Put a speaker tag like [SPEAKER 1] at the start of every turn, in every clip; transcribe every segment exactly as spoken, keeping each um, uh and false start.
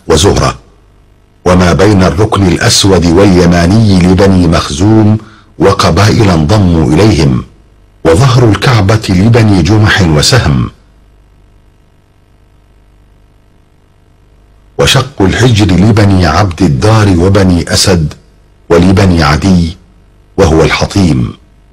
[SPEAKER 1] وزهرة، وما بين الركن الأسود واليماني لبني مخزوم وقبائل انضموا إليهم، وظهر الكعبة لبني جمح وسهم، وشق الحجر لبني عبد الدار وبني أسد ولبني عدي وهو الحطيم.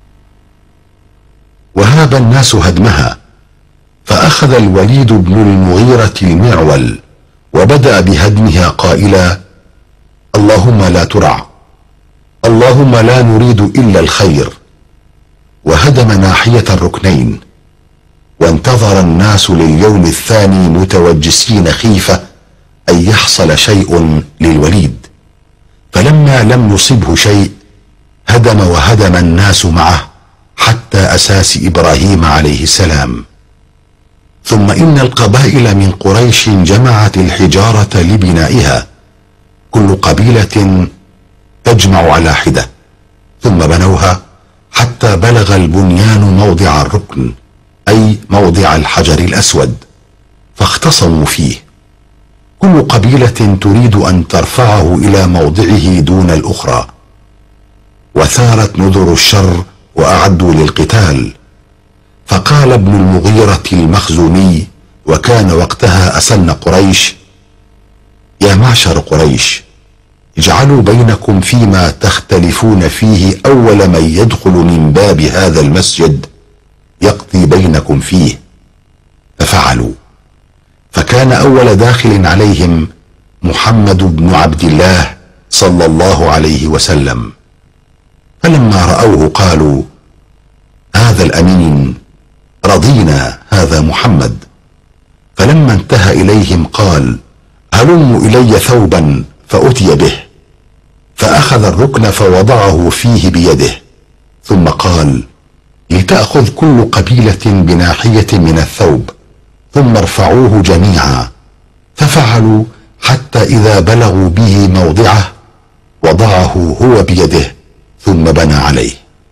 [SPEAKER 1] وهاب الناس هدمها، فأخذ الوليد بن المغيرة المعول وبدأ بهدمها قائلا: اللهم لا ترع، اللهم لا نريد إلا الخير. وهدم ناحية الركنين، وانتظر الناس لليوم الثاني متوجسين خيفة أن يحصل شيء للوليد، فلما لم يصبه شيء هدم وهدم الناس معه حتى أساس إبراهيم عليه السلام. ثم إن القبائل من قريش جمعت الحجارة لبنائها، كل قبيلة تجمع على حدة، ثم بنوها حتى بلغ البنيان موضع الركن، أي موضع الحجر الأسود، فاختصموا فيه، كل قبيلة تريد أن ترفعه إلى موضعه دون الأخرى، وثارت نذر الشر وأعدوا للقتال. فقال ابن المغيرة المخزومي، وكان وقتها أسن قريش: يا معشر قريش، اجعلوا بينكم فيما تختلفون فيه أول من يدخل من باب هذا المسجد يقضي بينكم فيه. ففعلوا، فكان أول داخل عليهم محمد بن عبد الله صلى الله عليه وسلم. فلما رأوه قالوا: هذا الأمين، رضينا، هذا محمد. فلما انتهى إليهم قال: هلموا إلي ثوبا، فأتي به، فأخذ الركن فوضعه فيه بيده، ثم قال: لتأخذ كل قبيلة بناحية من الثوب، ثم ارفعوه جميعا. ففعلوا حتى إذا بلغوا به موضعه وضعه هو بيده، ثم بنى عليه.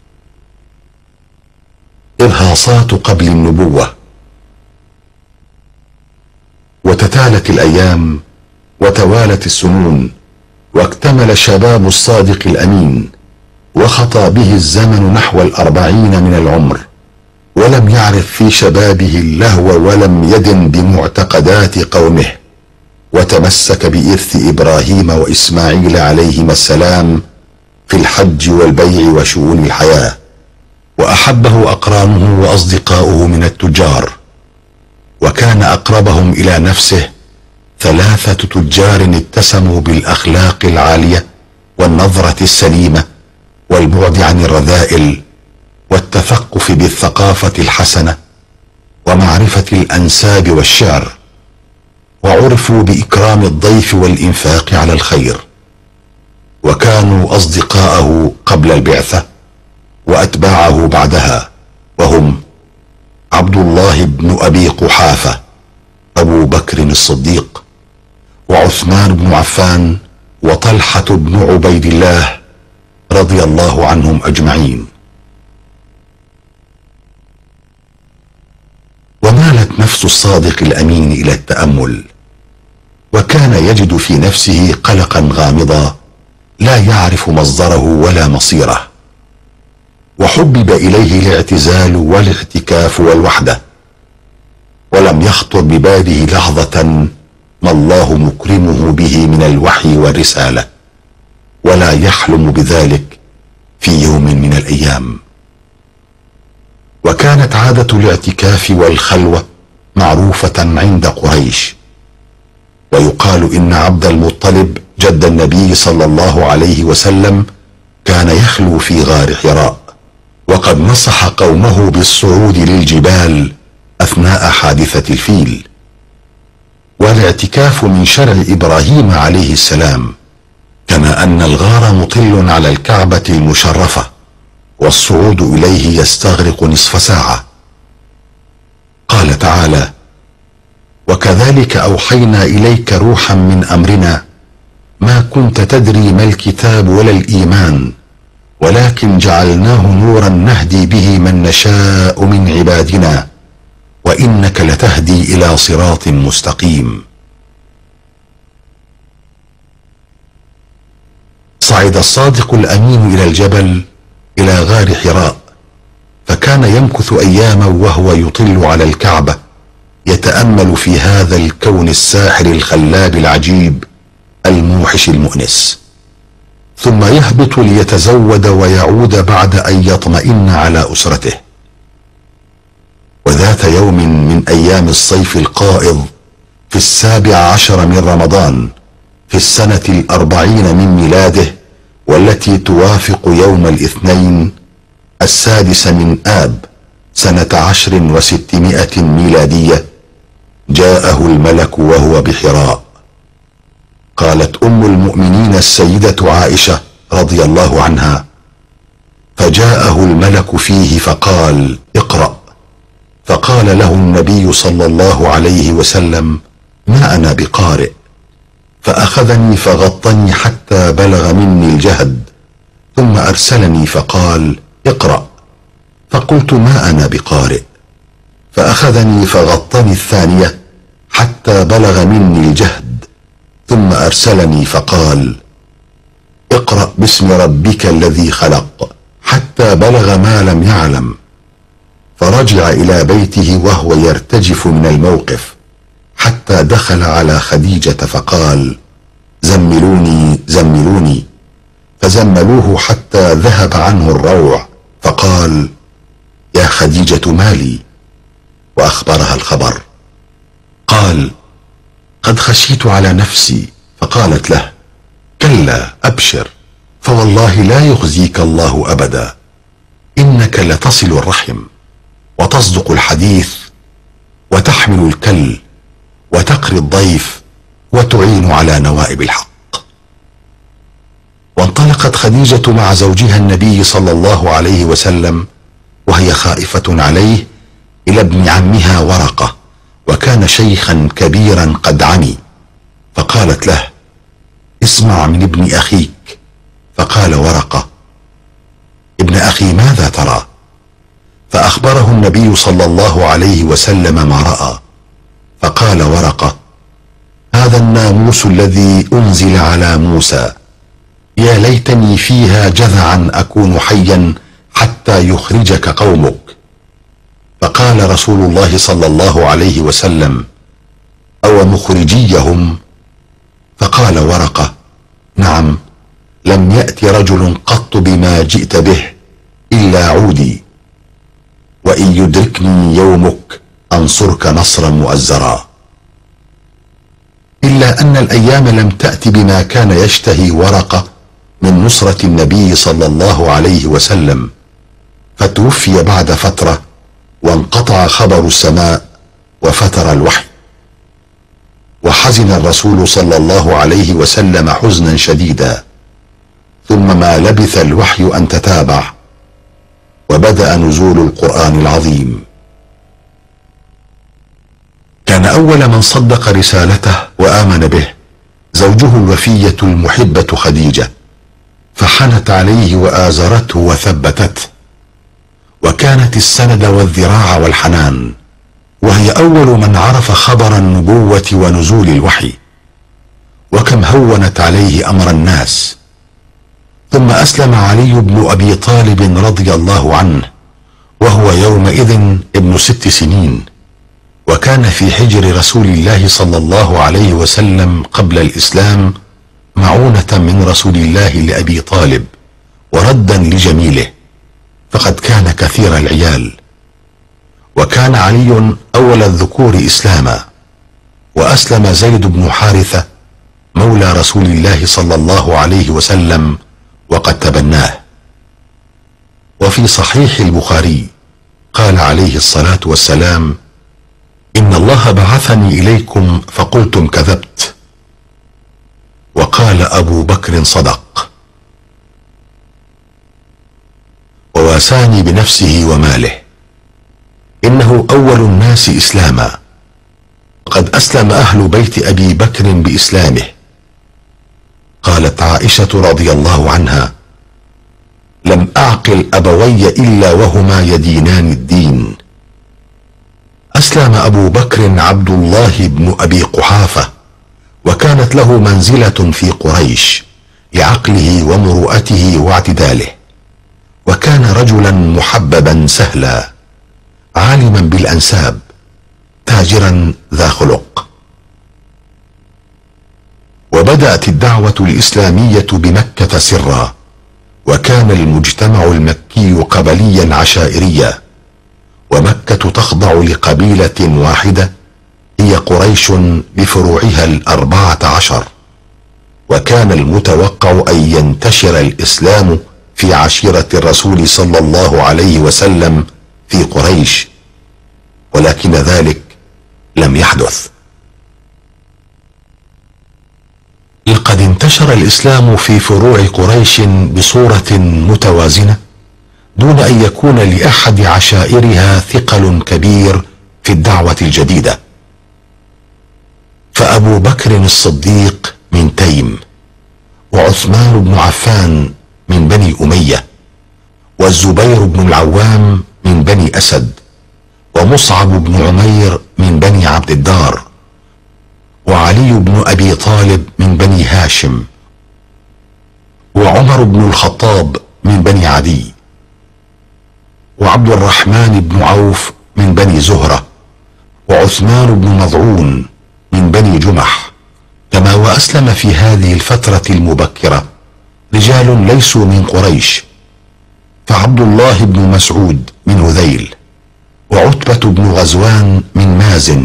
[SPEAKER 1] إرهاصات قبل النبوة. وتتالت الأيام وتوالت السنون، واكتمل شباب الصادق الأمين، وخطى به الزمن نحو الأربعين من العمر، ولم يعرف في شبابه اللهو، ولم يدن بمعتقدات قومه، وتمسك بإرث إبراهيم وإسماعيل عليهما السلام في الحج والبيع وشؤون الحياة، وأحبه أقرانه وأصدقاؤه من التجار، وكان أقربهم إلى نفسه ثلاثة تجار اتسموا بالأخلاق العالية والنظرة السليمة والبعد عن الرذائل والتثقف بالثقافة الحسنة ومعرفة الأنساب والشعر، وعرفوا بإكرام الضيف والإنفاق على الخير، وكانوا أصدقاءه قبل البعثة وأتباعه بعدها، وهم عبد الله بن أبي قحافة، أبو بكر الصديق، وعثمان بن عفان، وطلحة بن عبيد الله، رضي الله عنهم أجمعين. ومالت نفس الصادق الأمين إلى التأمل، وكان يجد في نفسه قلقا غامضا لا يعرف مصدره ولا مصيره، وحبب إليه الاعتزال والاعتكاف والوحدة، ولم يخطر بباله لحظة ما الله مكرمه به من الوحي والرسالة، ولا يحلم بذلك في يوم من الأيام. وكانت عادة الاعتكاف والخلوة معروفة عند قريش، ويقال إن عبد المطلب جد النبي صلى الله عليه وسلم كان يخلو في غار حراء، وقد نصح قومه بالصعود للجبال أثناء حادثة الفيل. والاعتكاف من شرع إبراهيم عليه السلام، كما أن الغار مطل على الكعبة المشرفة، والصعود إليه يستغرق نصف ساعة. قال تعالى: وكذلك أوحينا إليك روحا من أمرنا ما كنت تدري ما الكتاب ولا الإيمان ولكن جعلناه نورا نهدي به من نشاء من عبادنا وإنك لتهدي إلى صراط مستقيم. صعد الصادق الأمين إلى الجبل إلى غار حراء، فكان يمكث أياما وهو يطل على الكعبة يتأمل في هذا الكون الساحر الخلاب العجيب الموحش المؤنس، ثم يهبط ليتزود ويعود بعد أن يطمئن على أسرته. وذات يوم من أيام الصيف القائض في السابع عشر من رمضان في السنة الأربعين من ميلاده، والتي توافق يوم الاثنين السادس من آب سنة عشر وستمائة ميلادية، جاءه الملك وهو بحراء. قالت أم المؤمنين السيدة عائشة رضي الله عنها: فجاءه الملك فيه فقال: اقرأ. فقال له النبي صلى الله عليه وسلم: ما أنا بقارئ. فأخذني فغطني حتى بلغ مني الجهد، ثم أرسلني فقال: اقرأ. فقلت: ما أنا بقارئ. فأخذني فغطني الثانية حتى بلغ مني الجهد، ثم أرسلني فقال: اقرأ باسم ربك الذي خلق، حتى بلغ ما لم يعلم. فرجع إلى بيته وهو يرتجف من الموقف، حتى دخل على خديجة فقال: زملوني زملوني. فزملوه حتى ذهب عنه الروع، فقال: يا خديجة ما لي؟ وأخبرها الخبر. قال: قد خشيت على نفسي. فقالت له: كلا أبشر، فوالله لا يخزيك الله أبدا، إنك لتصل الرحم وتصدق الحديث وتحمل الكل وتقري الضيف وتعين على نوائب الحق. وانطلقت خديجة مع زوجها النبي صلى الله عليه وسلم وهي خائفة عليه إلى ابن عمها ورقة، وكان شيخا كبيرا قد عمي، فقالت له: اسمع من ابن أخيك. فقال ورقة: ابن أخي ماذا ترى؟ فأخبره النبي صلى الله عليه وسلم ما رأى. فقال ورقة: هذا الناموس الذي أنزل على موسى، يا ليتني فيها جذعا أكون حيا حتى يخرجك قومك. فقال رسول الله صلى الله عليه وسلم: أو مخرجيهم؟ فقال ورقة: نعم، لم يأت رجل قط بما جئت به إلا عودي، وإن يدركني يومك أنصرك نصرا مؤزرا. إلا أن الأيام لم تأت بما كان يشتهي ورقة من نصرة النبي صلى الله عليه وسلم، فتوفي بعد فترة، وانقطع خبر السماء وفتر الوحي. وحزن الرسول صلى الله عليه وسلم حزنا شديدا، ثم ما لبث الوحي أن تتابع، وبدأ نزول القرآن العظيم. كان أول من صدق رسالته وآمن به زوجه الوفية المحبة خديجة، فحنت عليه وآزرته وثبتته، وكانت السند والذراع والحنان، وهي أول من عرف خبر النبوة ونزول الوحي، وكم هونت عليه أمر الناس. ثم أسلم علي بن أبي طالب رضي الله عنه وهو يومئذ ابن ست سنين، وكان في حجر رسول الله صلى الله عليه وسلم قبل الإسلام معونة من رسول الله لأبي طالب وردا لجميله، فقد كان كثير العيال. وكان علي أول الذكور إسلاما، وأسلم زيد بن حارثة مولى رسول الله صلى الله عليه وسلم وقد تبناه. وفي صحيح البخاري قال عليه الصلاة والسلام: إن الله بعثني إليكم فقلتم كذبت. وقال أبو بكر: صدق. وواساني بنفسه وماله، إنه أول الناس إسلاما، وقد أسلم أهل بيت أبي بكر بإسلامه. قالت عائشة رضي الله عنها: لم أعقل أبوي إلا وهما يدينان الدين. أسلم أبو بكر عبد الله بن أبي قحافة، وكانت له منزلة في قريش، لعقله ومروءته واعتداله، وكان رجلا محببا سهلا، عالما بالانساب، تاجرا ذا خلق. وبدأت الدعوة الإسلامية بمكة سرا، وكان المجتمع المكي قبليا عشائريا، ومكة تخضع لقبيلة واحدة هي قريش بفروعها الأربعة عشر، وكان المتوقع أن ينتشر الإسلام في عشيرة الرسول صلى الله عليه وسلم في قريش، ولكن ذلك لم يحدث. لقد انتشر الإسلام في فروع قريش بصورة متوازنة دون أن يكون لأحد عشائرها ثقل كبير في الدعوة الجديدة. فأبو بكر الصديق من تيم، وعثمان بن عفان من بني أمية، والزبير بن العوام من بني أسد، ومصعب بن عمير من بني عبد الدار، وعلي بن أبي طالب من بني هاشم، وعمر بن الخطاب من بني عدي، وعبد الرحمن بن عوف من بني زهرة، وعثمان بن مضعون من بني جمح. كما وأسلم في هذه الفترة المبكرة رجال ليسوا من قريش، فعبد الله بن مسعود من هذيل، وعتبة بن غزوان من مازن،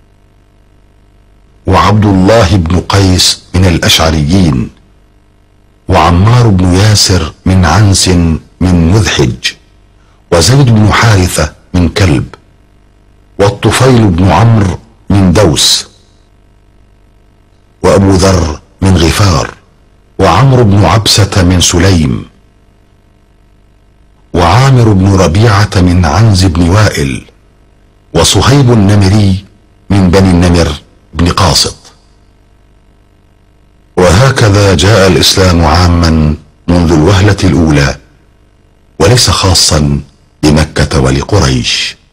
[SPEAKER 1] وعبد الله بن قيس من الأشعريين، وعمار بن ياسر من عنس من مذحج، وزيد بن حارثة من كلب، والطفيل بن عمرو من دوس، وأبو ذر من غفار، وعمرو بن عبسة من سليم، وعامر بن ربيعة من عنز بن وائل، وصهيب النمري من بني النمر بن قاسط. وهكذا جاء الإسلام عاما منذ الوهلة الأولى، وليس خاصا بمكة ولقريش.